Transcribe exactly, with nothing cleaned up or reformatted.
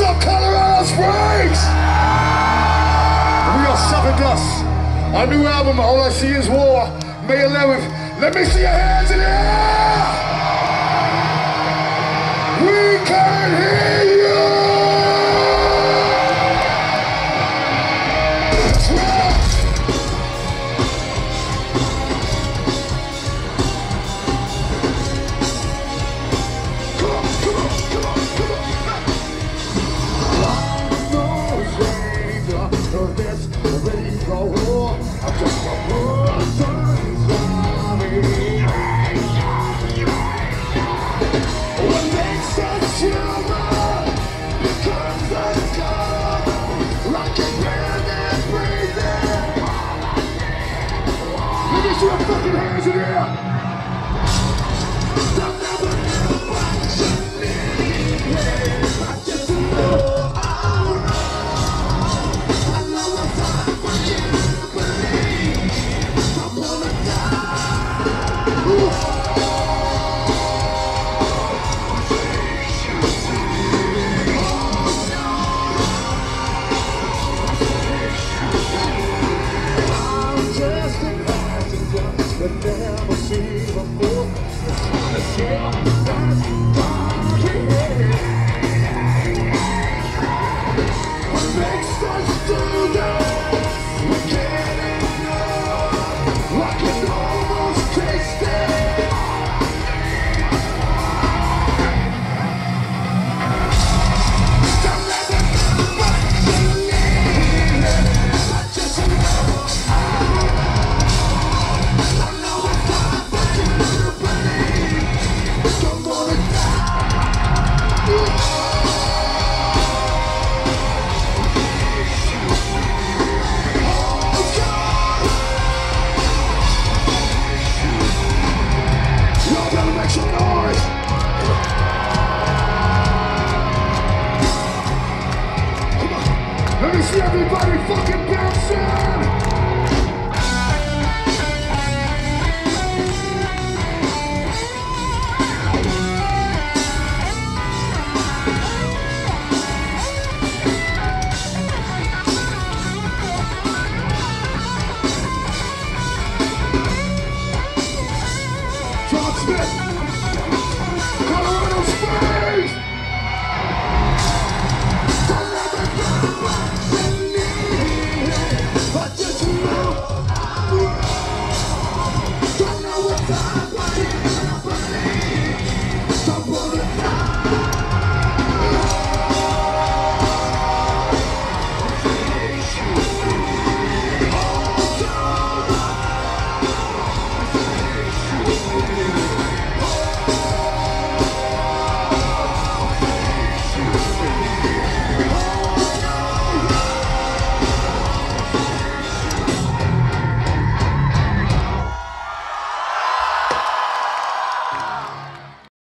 What's up, Colorado Springs? We are Sevendust. Our new album, All I See Is War, May eleventh. Let me see your hands in the air! We can't hear you! That's right. Come on, come on, come on, come on. No stranger to this illegal war. I'm just a poor son's zombie. What makes us human becomes us God. Rocking, breathing, breathing. Let me see your fucking hands in the air. I'll never know what you need. I just know, I know. I know what's hard for you to believe. I'm gonna die. Ooh. But never seen before. It's on a scale that's dark. What makes us do this? We can't ignore. I can almost taste it. Don't let them know what you need. I just know I Let me see everybody fucking bouncing! John Smith, Colorado Springs!